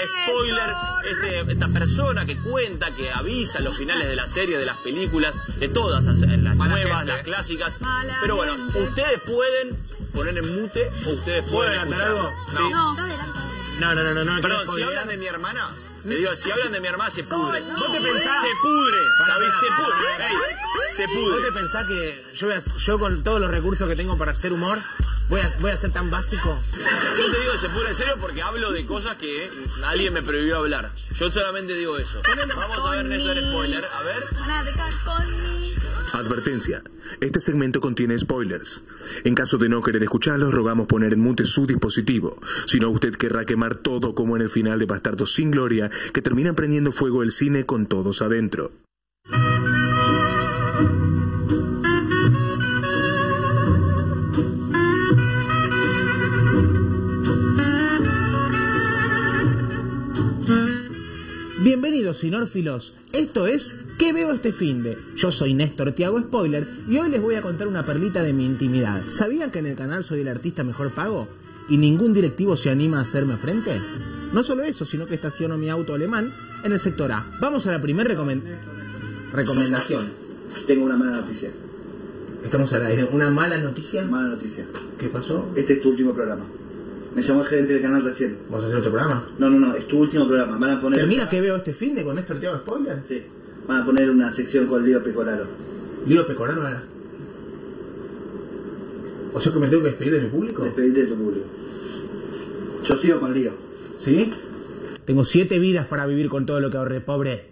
spoiler, esta persona que cuenta, que avisa los finales de las series, de las películas, de todas, las nuevas, las clásicas. Pero bueno, ustedes pueden poner en mute o ustedes pueden adelantar algo. No. Perdón, si hablan de mi hermana, le digo, si hablan de mi hermana se pudre. ¿Vos te pensás? Se pudre. Se pudre. ¿Vos te pensás que yo con todos los recursos que tengo para hacer humor voy a ser tan básico? Yo te digo, se pudre en serio porque hablo de cosas que alguien me prohibió hablar. Yo solamente digo eso. Vamos a ver, Néstor, spoiler. A ver. Advertencia. Este segmento contiene spoilers. En caso de no querer escucharlos, rogamos poner en mute su dispositivo. Si no, usted querrá quemar todo como en el final de Bastardos sin Gloria, que terminan prendiendo fuego el cine con todos adentro. Bienvenidos cinórfilos, esto es ¿Qué veo este finde? Yo soy Néstor Tiago Spoiler y hoy les voy a contar una perlita de mi intimidad. ¿Sabían que en el canal soy el artista mejor pago y ningún directivo se anima a hacerme frente? No solo eso, sino que estaciono mi auto alemán en el sector A. Vamos a la primera recomendación. Tengo una mala noticia. Estamos al aire. ¿Una mala noticia? Mala noticia. ¿Qué pasó? Este es tu último programa. Me llamó el gerente del canal recién. ¿Vas a hacer otro programa? No, es tu último programa. Van a poner... ¿Termina ¿Qué veo este finde con Néstor Tiago Spoiler? Sí. Van a poner una sección con Lío Pecoraro. ¿Lío Pecoraro era? ¿O sea que me tengo que despedir de mi público? Despedirte de tu público. Yo sigo con Lío. ¿Sí? Tengo 7 vidas para vivir con todo lo que ahorré, pobre.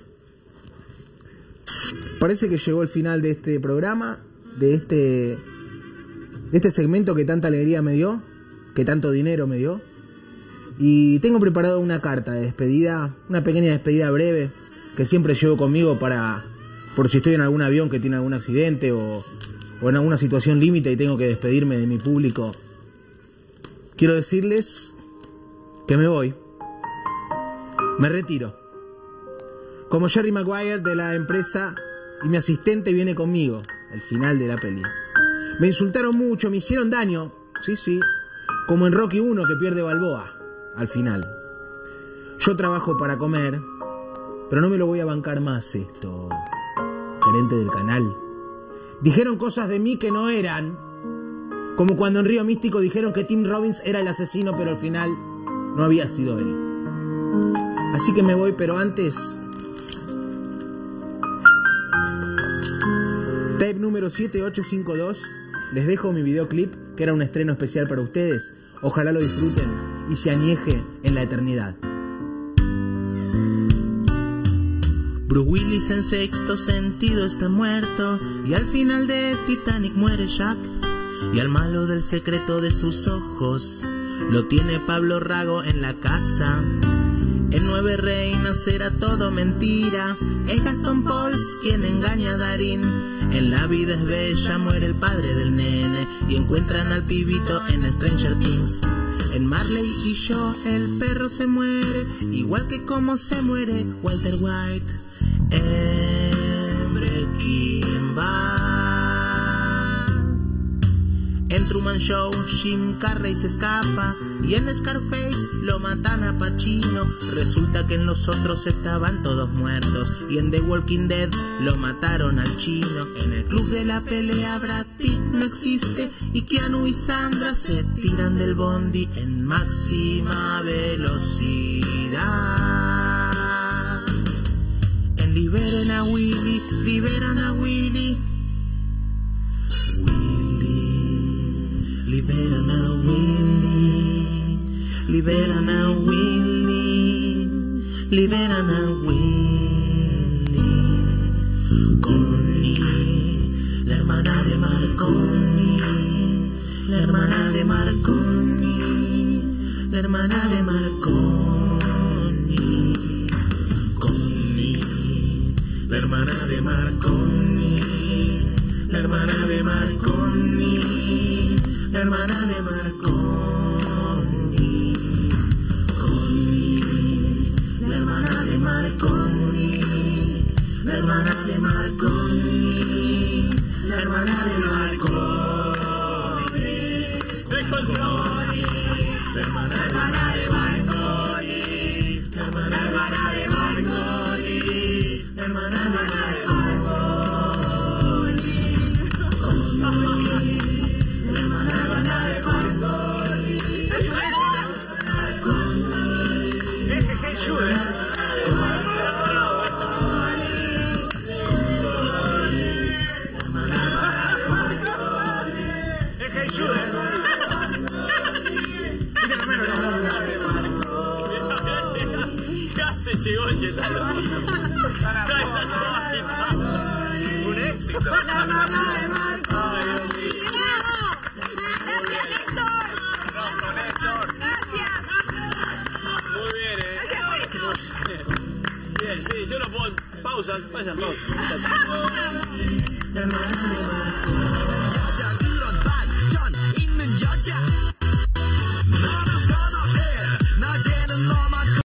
Parece que llegó el final de este programa, de este segmento que tanta alegría me dio, que tanto dinero me dio. Y tengo preparado una carta de despedida, una pequeña despedida breve, que siempre llevo conmigo por si estoy en algún avión que tiene algún accidente o en alguna situación límite y tengo que despedirme de mi público. Quiero decirles que me voy. Me retiro. Como Jerry Maguire de la empresa y mi asistente viene conmigo, el final de la peli. Me insultaron mucho, me hicieron daño, sí, como en Rocky 1 que pierde Balboa, al final. Yo trabajo para comer, pero no me lo voy a bancar más esto, gerente del canal. Dijeron cosas de mí que no eran, como cuando en Río Místico dijeron que Tim Robbins era el asesino, pero al final no había sido él. Así que me voy, pero antes... Tape número 7852, les dejo mi videoclip, que era un estreno especial para ustedes. Ojalá lo disfruten y se añeje en la eternidad. Bruce Willis en Sexto Sentido está muerto, y al final de Titanic muere Jack, y al malo del secreto de sus ojos lo tiene Pablo Rago en la casa. En Nueve Reinas era todo mentira, es Gastón Pauls quien engaña a Darín. En La vida es bella muere el padre del nene y encuentran al pibito en Stranger Things. En Marley y Yo el perro se muere, igual que como se muere Walter White. En Breaking Bad, en Truman Show Jim Carrey se escapa, y en Scarface lo matan a Pacino. Resulta que en los otros estaban todos muertos, y en The Walking Dead lo mataron al chino. En el club de la pelea Brad Pitt no existe, y Keanu y Sandra se tiran del bondi en máxima velocidad. En Liberen a Willy, liberan a Willy. Liberan a Willy, liberan a Willy, liberan a Willy. Connie, la hermana de Marconi, la hermana de Marconi, la hermana de Marconi. Connie, la hermana de Marconi, la hermana de Marconi, la hermana de Marconi. Connie, la hermana de Marconi, la hermana de Marconi, la hermana de Marconi. ¡De control! La hermana de Marconi, Llegó el Yetalo. Un éxito. La mamá de Marco. Gracias, Néstor. Bravo, Néstor. Gracias. Muy bien, Gracias por esto. Bien, sí, yo no puedo. Pausa, vayan, pausa. 여자 그런 반전 있는 여자